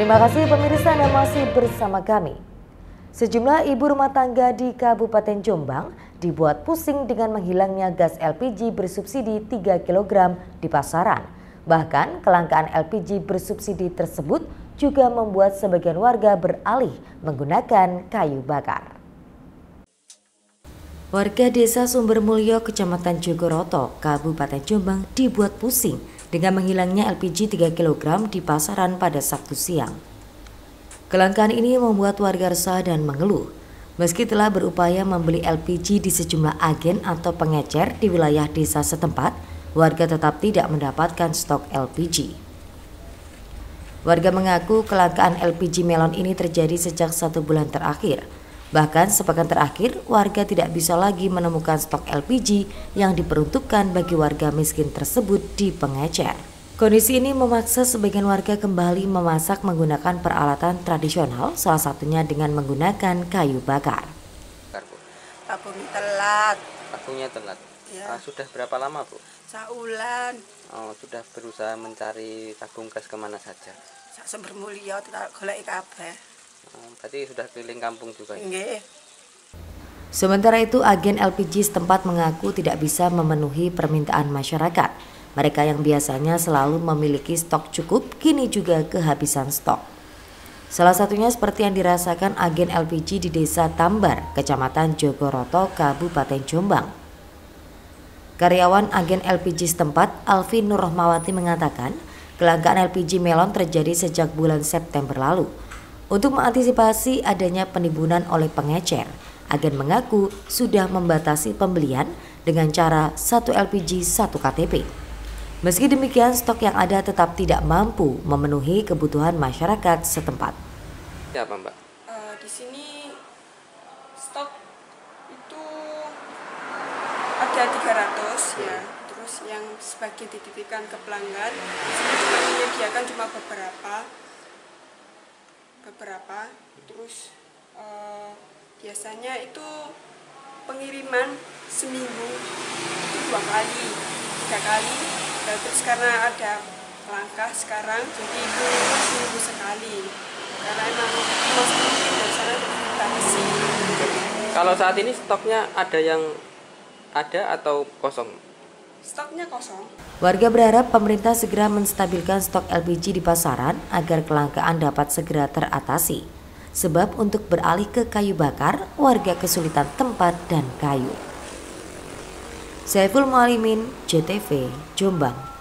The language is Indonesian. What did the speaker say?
Terima kasih pemirsa Anda masih bersama kami. Sejumlah ibu rumah tangga di Kabupaten Jombang dibuat pusing dengan menghilangnya gas LPG bersubsidi 3 kg di pasaran. Bahkan kelangkaan LPG bersubsidi tersebut juga membuat sebagian warga beralih menggunakan kayu bakar. Warga Desa Sumbermulyo, Kecamatan Jogoroto, Kabupaten Jombang dibuat pusing dengan menghilangnya LPG 3 kg di pasaran pada Sabtu siang. Kelangkaan ini membuat warga resah dan mengeluh. Meski telah berupaya membeli LPG di sejumlah agen atau pengecer di wilayah desa setempat, warga tetap tidak mendapatkan stok LPG. Warga mengaku kelangkaan LPG melon ini terjadi sejak 1 bulan terakhir. Bahkan sepekan terakhir, warga tidak bisa lagi menemukan stok LPG yang diperuntukkan bagi warga miskin tersebut di pengecer. Kondisi ini memaksa sebagian warga kembali memasak menggunakan peralatan tradisional, salah satunya dengan menggunakan kayu bakar. Tabung telat. Tabungnya telat. Ya. Sudah berapa lama, Bu? Saulan. Oh, sudah berusaha mencari tabung gas kemana saja? Sumbermulyo tidak golek kabeh. Berarti sudah keliling kampung juga ya? Nggih. Sementara itu, agen LPG setempat mengaku tidak bisa memenuhi permintaan masyarakat. Mereka yang biasanya selalu memiliki stok cukup, kini juga kehabisan stok. Salah satunya seperti yang dirasakan agen LPG di Desa Tambar, Kecamatan Jogoroto, Kabupaten Jombang. Karyawan agen LPG setempat, Alfi Nurrohmawati, mengatakan kelangkaan LPG melon terjadi sejak bulan September lalu. Untuk mengantisipasi adanya penimbunan oleh pengecer, agen mengaku sudah membatasi pembelian dengan cara 1 LPG 1 KTP. Meski demikian, stok yang ada tetap tidak mampu memenuhi kebutuhan masyarakat setempat. Ya, apa, Mbak? Di sini stok itu ada 300 ya. Terus yang sebagian dititipkan ke pelanggan, di sini cuma menyediakan cuma beberapa. Terus biasanya itu pengiriman seminggu itu 2 kali, 3 kali. Terus karena ada langka sekarang, jadi itu seminggu sekali. Karena emang mungkin dari sana dibatasi. Kalau saat ini stoknya ada yang ada atau kosong? Stoknya kosong. Warga berharap pemerintah segera menstabilkan stok LPG di pasaran agar kelangkaan dapat segera teratasi. Sebab untuk beralih ke kayu bakar, warga kesulitan tempat dan kayu. Saiful Mualimin, JTV, Jombang.